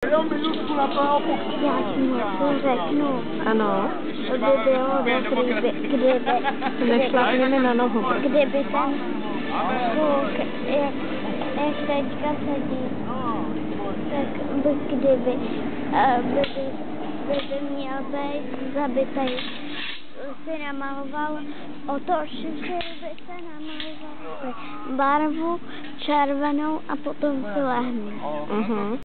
Já ti něco řeknu. Ano. To by bylo dobrý, kdyby Nešlapněme na nohu. kdyby ten kluk, jak teďka sedí, tak kdyby měl být zabitej, si namaloval otočky, by se namaloval barvu červenou a potom si lehne.